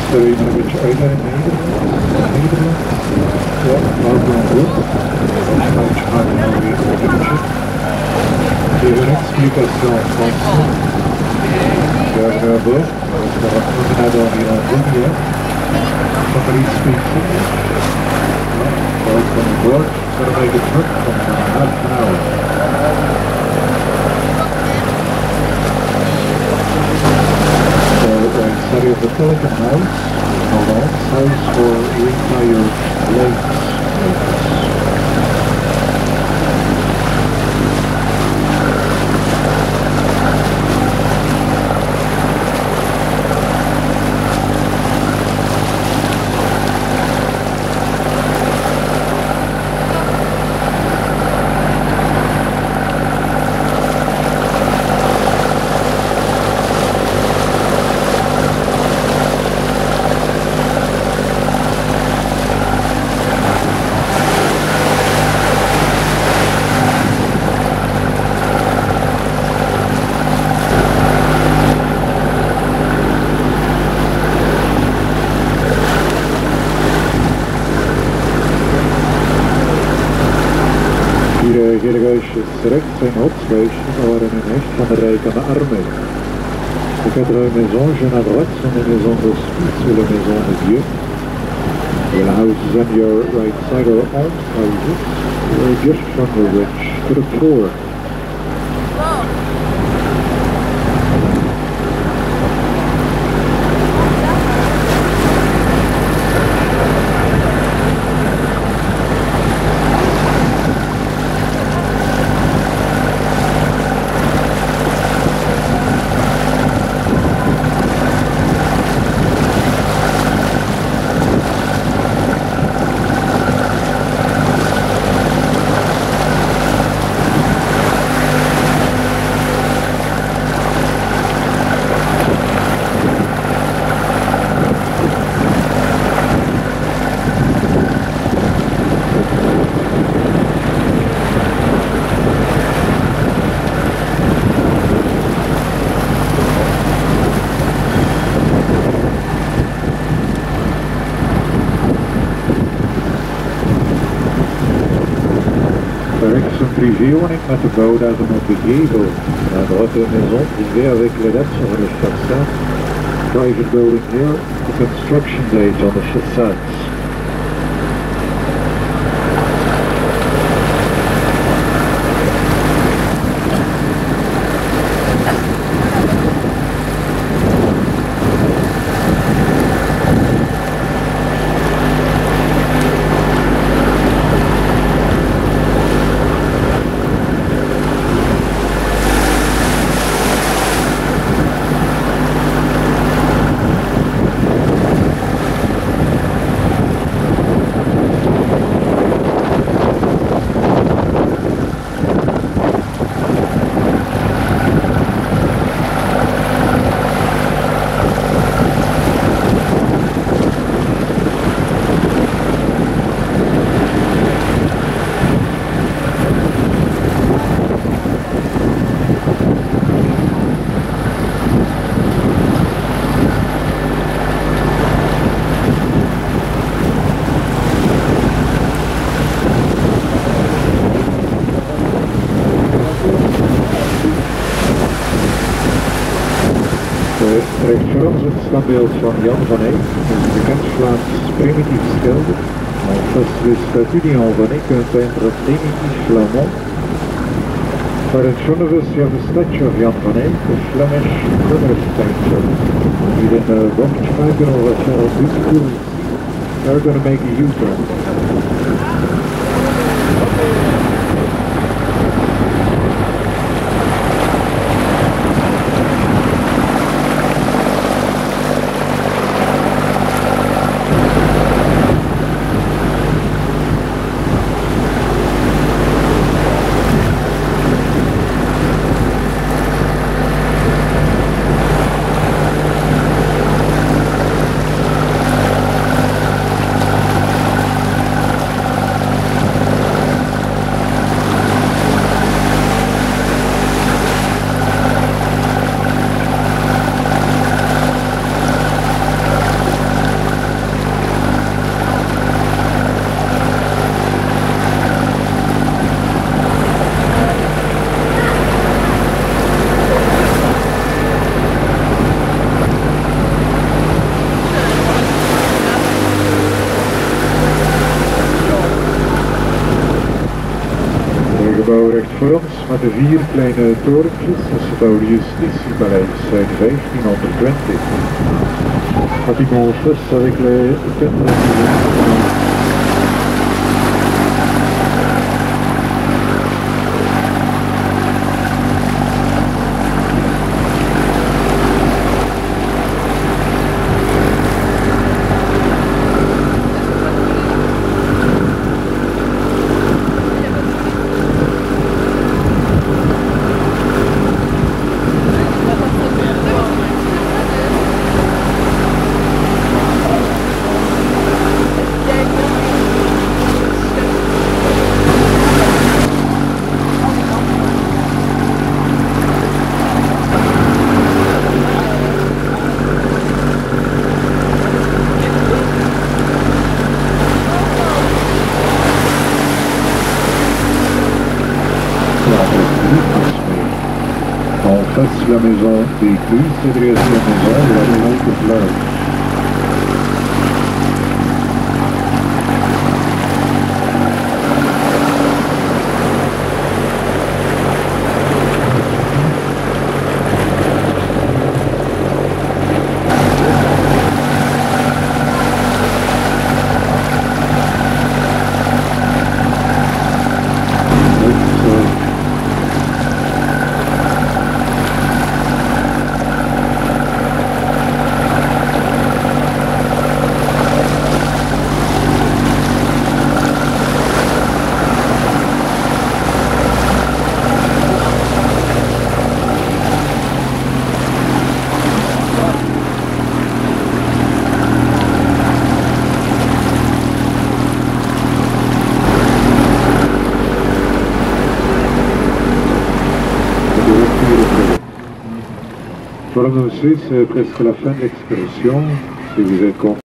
er iemand een beetje uit naar Nederland. Ja, nou doen we goed. Dan gaan we nou weer een beetje. Even explication Fransen. Bienvenue à bord. On va promener à dormir en demi-heure. Somebody speaks English. Welcome aboard. Gonna make a trip from half an hour. Study of the Pelican House, house for retired lakes. Gele guisjes rechts zijn hoofdguisjes waren in echt van de rijk aan de armen. De quatre maisons je à droite sont les maisons de suite ou les maisons de Dieu. The houses on your right side are almshouses, just from the rich to the poor. Rechts een privéwoning met de bouwdatum op de gevel. La droite maison privée avec les dates sur le façade. Private building here, the construction date on the facades. Rechts voor ons het standbeeld van Jan van Eyck, een bekend Vlaams primitief schilder. En face le statue de Jan van Eyck, un peintre primitif flamand. For in front of us you have a statue of Jan van Eyck, a Flemish colorist painter. With a Bochtwagen or a beautiful sea. They're going to make a U-turn. 4 kleine torentjes, dat is het oude Justitiepaleis, uit 1520. Pratiquement face avec les 4 En face, la maison des Clous, c'est dressée la maison de la maison de fleurs. Voilà, monsieur, c'est presque la fin de l'excursion. Si vous êtes content.